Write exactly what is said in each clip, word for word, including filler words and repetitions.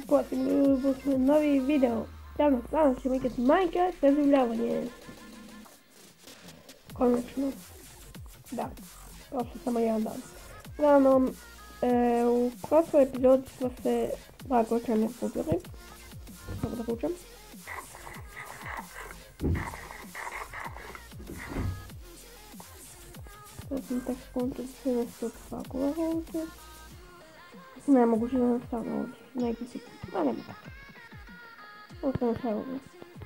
pozivim u novi video. Danas, danas ćemo igrati Minecraft preživljavanje. Konačno. Da, prošlo samo jedan dan. Uglavnom, e, u prošloj epizodi smo se blago čemu izgubili. Samo da kućam. To sam tek skonto da se nešto odpakova ovdje. Nemoguće da nastavno ovdje, neki si, ma nema tako. Ostane sve ovdje.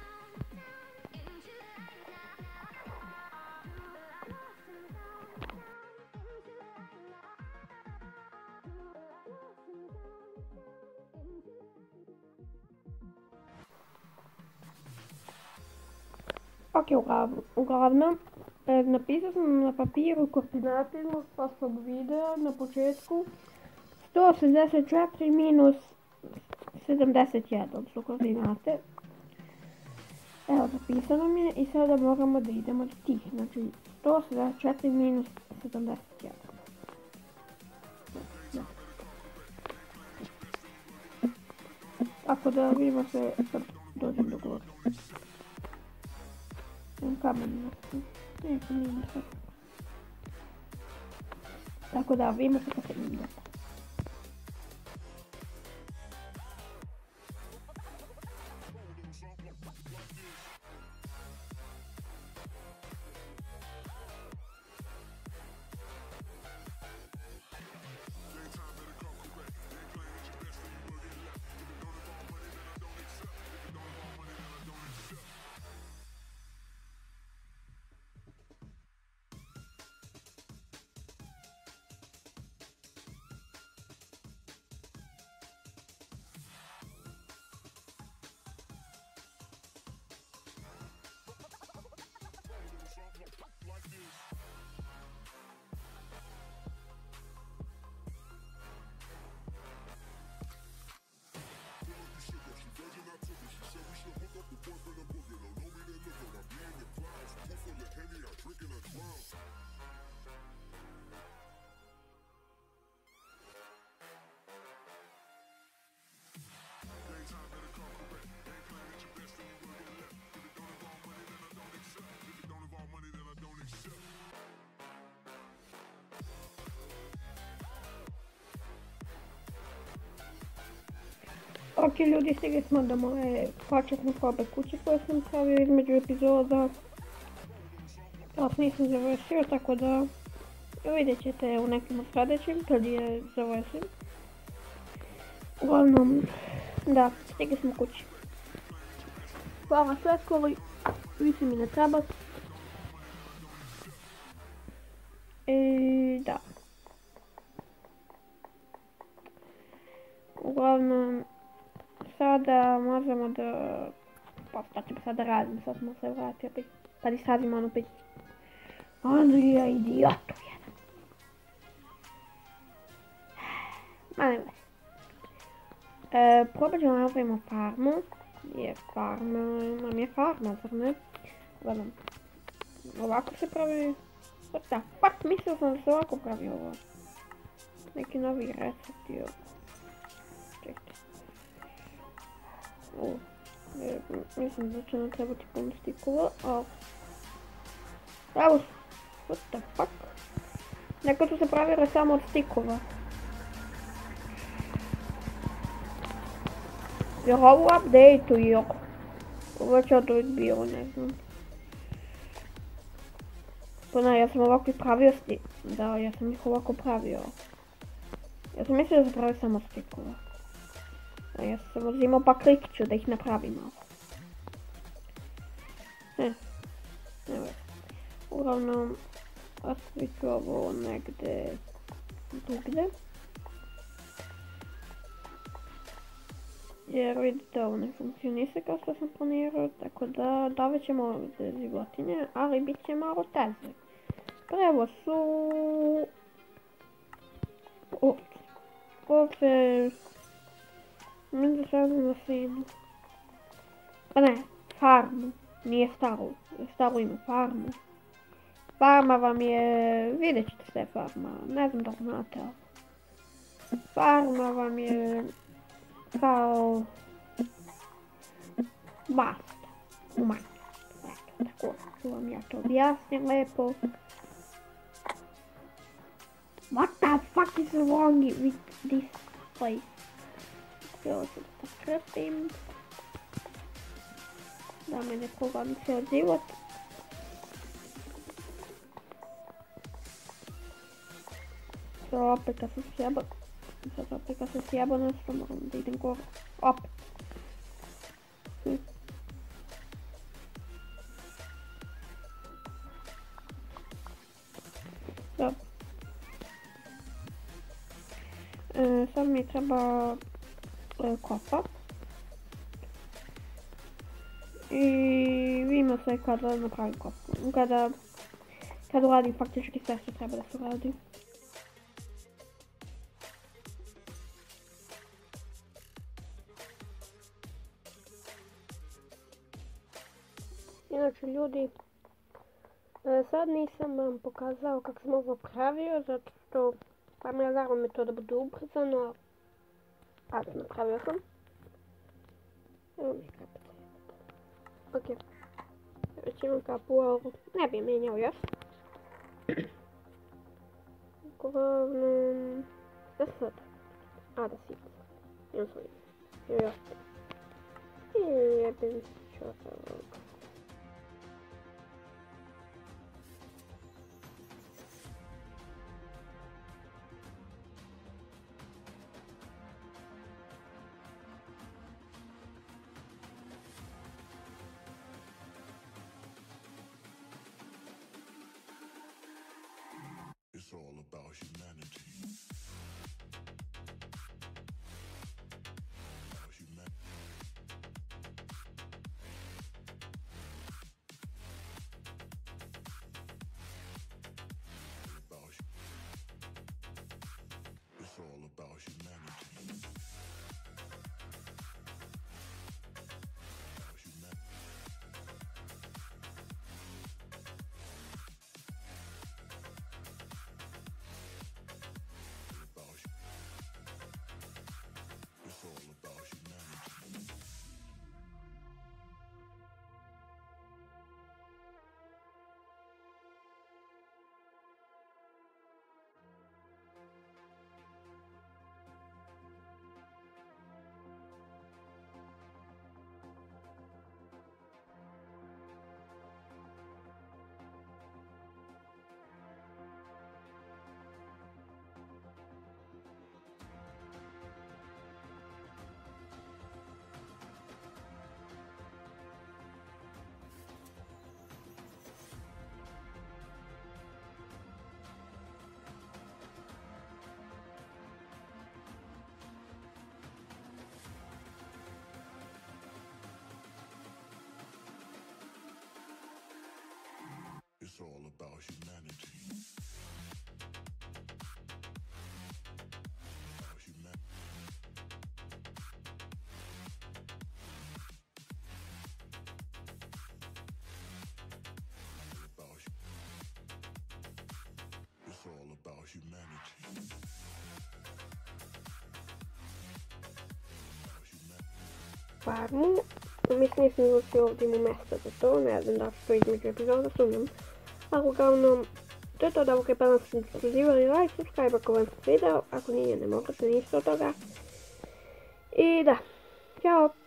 Ok, uglavnom, e, napisao sam na papiru koordinate iz prošlog videa na početku. sto šezdeset četiri minus sedamdeset jedan su koordinate. Evo, zapisano mi je i sada moramo da idemo do tih. Znači, sto šezdeset četiri minus sedamdeset jedan. Da. Tako da vidimo se kad dođem do gore. Kamen, neko nije ništa. Tako da vidimo se kad se idemo. Ok ljudi, stigli smo do moje početne probe kuće koje sam pravio između epizoda. Još nisam završio, tako da vidjet ćete u nekim od sljedećim kad je završim. Uglavnom, da, stigli smo kući. Hvala svetkoli, više mi ne treba. I da. Uglavnom, sada možemo da... Pa šta ćemo sada radimo, sad smo se vratili opet. Pa di sadimo ono opet. Andrija, idiotu jedan. Ma ne već. E, probat ćemo napravimo farmu. Je farma, nam je farma, zar ne? Gledam. Ovako se pravi... Da, pak mislio sam da se ovako pravi ovo. Neki novi recepti ovo. Čekajte. O, e, mislim da će nam trebati puno stikova, ali... Evo, what the fuck? Neko su se pravile samo od stikova. Jer ovo update-u je... Ovo će od uvijek bilo, ne znam. Pa ne, ja sam ovako i pravio stik... Da, ja sam ih ovako pravio. Ja sam mislio da se pravi samo stikova. A ja sam uzimao pa klikću da ih napravim malo. Ne, ne već. Uglavnom, ostavit ću ovo negdje drugdje. Jer vidite, ovo ne funkcionira kao što sam planirao, tako da davit ćemo ovdje životinje, ali bit će malo teže. Prvo su... ovce. Ovce... Mi da sadim na sinu. Pa ne, farmu. Nije staro. Staro ima farmu. Farma vam je... Vidjet ćete sve farma. Ne znam da znate. Farma vam je... kao basta u Minecraftu. Eto, tako ću vam ja to objasnim lepo. What the fuck is wrong with this place? Htjela sam da krpim. Da me ne pogodi ceo život. Sad opet kad sam sjeba. Sad opet kad sam sjeba nešto moram da idem gore. Opet. Hm. Dobro. E, sad mi treba e, kopa. I vidimo se kada napravim kopu. Kada, kada uradim faktički sve što treba da se uradi. Inače ljudi, sad nisam vam pokazao kako sam ovo pravio, zato što pa mi je naravno me to da bude ubrzano, a napravio sam. Evo mi kapica. Ok, već imam kapu, ali ne bi menjao još. Uglavnom, da sad, a da sipam, imam svoj, imam još. I jebim čota ovoga. It's all about humanity. About humanity. About hu- It's all about humanity. About humanity. It's all about humanity. It's all about humanity. About humanity. About hu- It's all about humanity. About humanity. Farmu. Mislim nisam izlučio ovdje mu mjesta za to, ne znam da ću to između epizoda, sumnjam. Ali uglavnom, to je to da ovog repala sam diskuzivali, like, subscribe ako vam se video, ako nije ne možete ništa od toga. I da, ćao!